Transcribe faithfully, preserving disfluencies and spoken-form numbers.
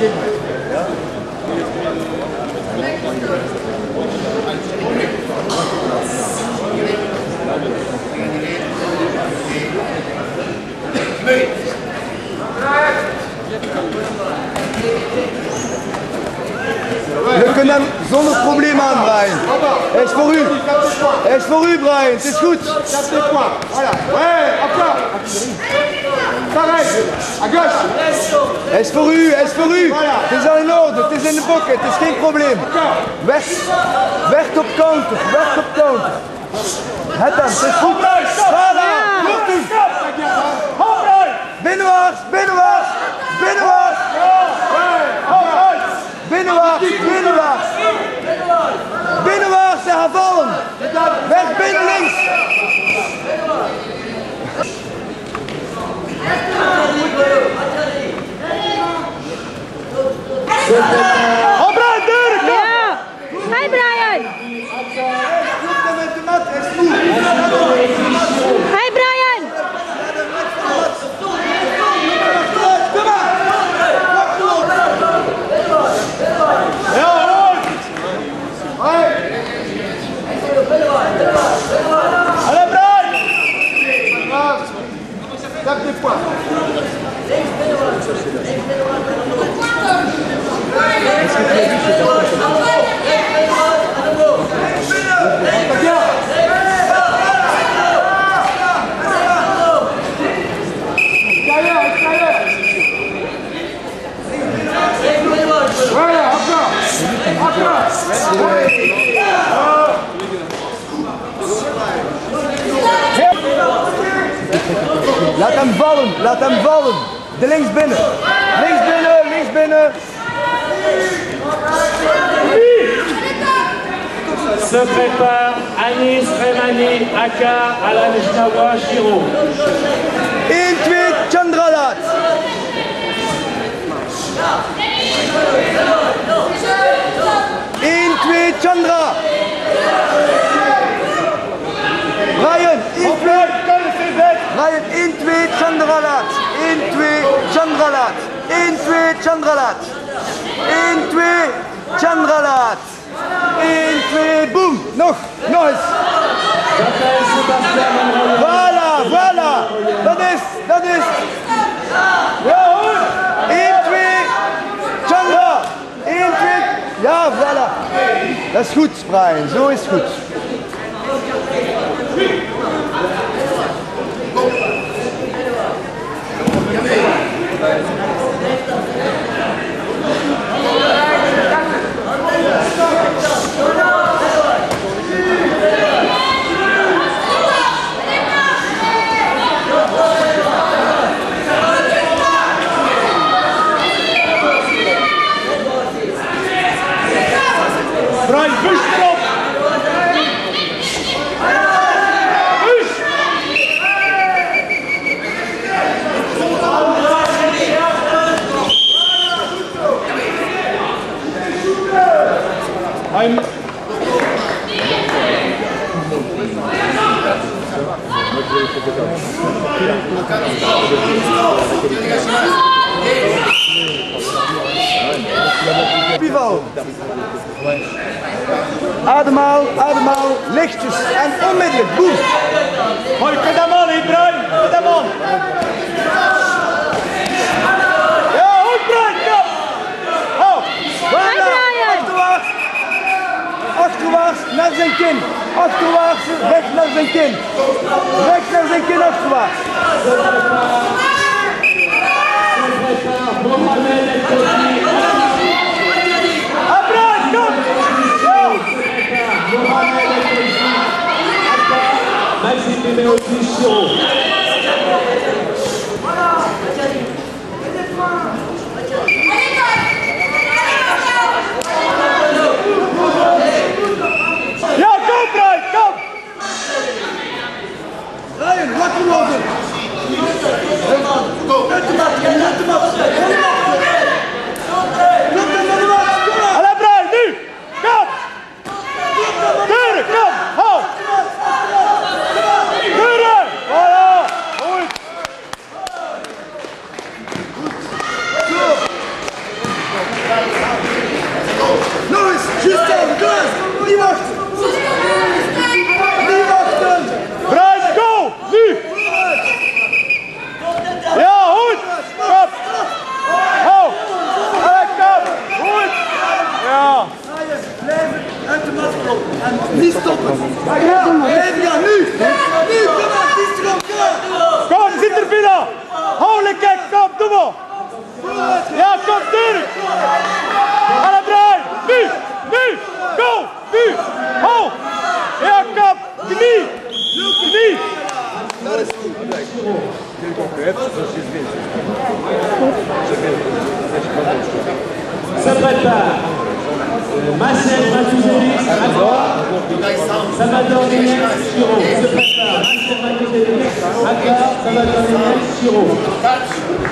We kunnen hem zonder probleem aandraaien. Hij is voor u. Hij is voor u, Brian. Het is goed. Hij is voor u. Hij is voor u. Het is al in orde. Het is in de bokken. Het is geen probleem. Weg. Weg op counter. Weg op counter. Het hem. Het is goed. Voilà. Goed doen. Binnenwaarts. Binnenwaarts. Binnenwaarts. Binnenwaarts, binnenwaarts. Binnenwaarts, hij gaat vallen. Weg, binnen links. Oh, Brian, deuren, kom. Ja. Hi, Brian. Hi, Brian. Allez, Brian! Tape des points. Voilà, encore! Encore! Laat hem vallen, laat hem vallen. De links binnen. Links binnen, links binnen. Se prépare Anis, Remani, Aka, Alan Ishnawa, Shiro. één, twee, Chandralat. één, twee, Chandra. Ryan, één, twee. Ryan, één, twee, Chandralat. één, twee, Chandralat. één, twee, Chandralat. één, twee, Chandralat. één, twee, boom. Nog, nog eens. Voilà, voilà. Dat is, dat is. Ja hoor. één, twee, Chandra. één, twee. Ja, voilà. Dat is goed, Brian. Zo is goed. Brian, push erop! Push! I'm... Pivo. Ademhaal, ademhaal, lichtjes en onmiddellijk, boem. Hoi, put hem aan, hey Brian, put hem aan. Ja, goed Brian, kom. Oh, voilà, achterwaarts. Achterwaarts naar zijn kin. Achterwaarts, recht naar zijn kin. Recht naar zijn kin, achterwaarts. Ah, Brian, kom. Ja. Maxime numéro dix, Shiro. Ja, kom Brian, kom. Ryan, wakker worden. Se prépare Marcel Matuzévich à droite, Salvador Nenel Chiro. Se prépare Marcel Matuzévich à droite, Salvador Nenel Chiro.